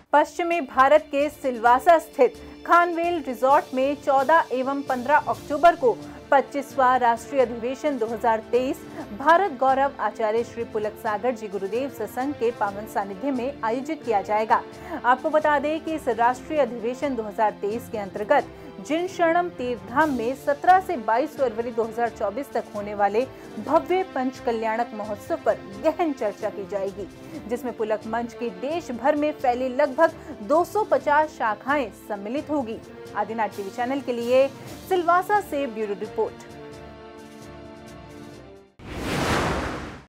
पश्चिमी भारत के सिलवासा स्थित खानवेल रिजॉर्ट में 14 एवं 15 अक्टूबर को 25वां राष्ट्रीय अधिवेशन 2023 भारत गौरव आचार्य श्री पुलक सागर जी गुरुदेव सत्संग के पावन सानिध्य में आयोजित किया जाएगा। आपको बता दें कि इस राष्ट्रीय अधिवेशन 2023 के अंतर्गत जिन शरणम तीर्थधाम में 17 से 22 फरवरी 2024 तक होने वाले भव्य पंच कल्याणक महोत्सव पर गहन चर्चा की जाएगी, जिसमें पुलक मंच की देश भर में फैली लगभग 250 शाखाएं सम्मिलित होगी। आदिनाथ टीवी चैनल के लिए सिलवासा से ब्यूरो रिपोर्ट।